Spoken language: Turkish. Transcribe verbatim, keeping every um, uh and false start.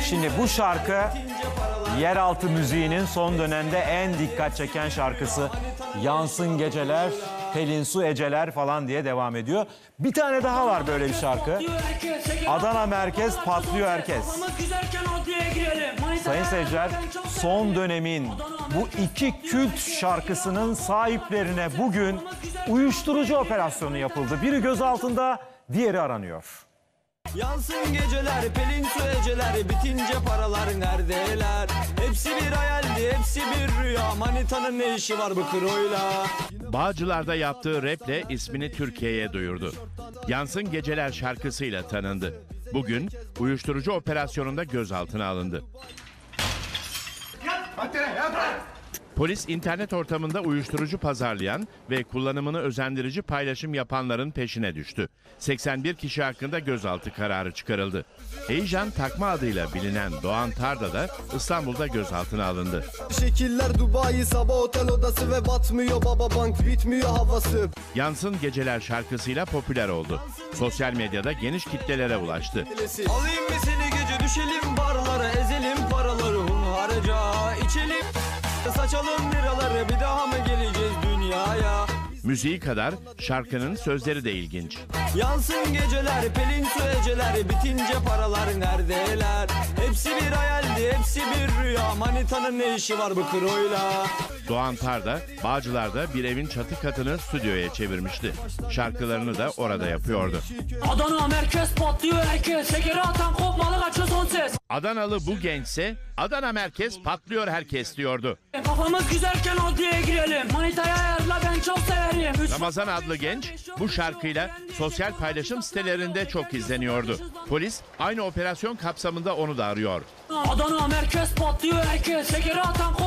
Şimdi bu şarkı yeraltı müziğinin son dönemde en dikkat çeken şarkısı. Yansın geceler, Pelin su eceler falan diye devam ediyor. Bir tane daha var böyle bir şarkı. Adana merkez patlıyor herkes. Sayın seyirciler, son dönemin bu iki kült şarkısının sahiplerine bugün uyuşturucu operasyonu yapıldı. Biri gözaltında, diğeri aranıyor. Yansın geceler, Pelin su eceler, bitince paralar neredeler? Hepsi bir hayaldi, hepsi bir rüya. Manitanın ne işi var bu kroyla? Bağcılar'da yaptığı raple ismini Türkiye'ye duyurdu. Yansın Geceler şarkısıyla tanındı. Bugün uyuşturucu operasyonunda gözaltına alındı. Polis internet ortamında uyuşturucu pazarlayan ve kullanımını özendirici paylaşım yapanların peşine düştü. seksen bir kişi hakkında gözaltı kararı çıkarıldı. Heyecan takma adıyla bilinen Doğan Tarda da İstanbul'da gözaltına alındı. Şekiller Dubai, sabah otel odası ve batmıyor baba bank, bitmiyor havası. Yansın Geceler şarkısıyla popüler oldu. Sosyal medyada geniş kitlelere ulaştı. Alayım mı seni gece, düşelim barlara, ezelim paraları hunharca, içelim. Saçalım liraları, bir daha mı geleceğiz dünyaya? Müziği kadar şarkının sözleri de ilginç. Yansın geceler, Pelin su eceler, bitince paralar neredeler? Hepsi bir hayaldi, hepsi bir rüya. Manitanın ne işi var bu kroyla? Doğan Tarda, Bağcılar'da bir evin çatı katını stüdyoya çevirmişti. Şarkılarını da orada yapıyordu. Adana merkez patlıyor herkes. Şekeri atan kopmalı kaçıyor son ses. Adanalı bu gençse Adana merkez patlıyor herkes diyordu. Kafamız güzelken odaya girelim. Manitaya ayarla, ben çok severim. Üç... Ramazan adlı genç bu şarkıyla sosyal paylaşım sitelerinde çok izleniyordu. Polis aynı operasyon kapsamında onu da arıyor. Adana merkez patlıyor herkes. Şekeri atan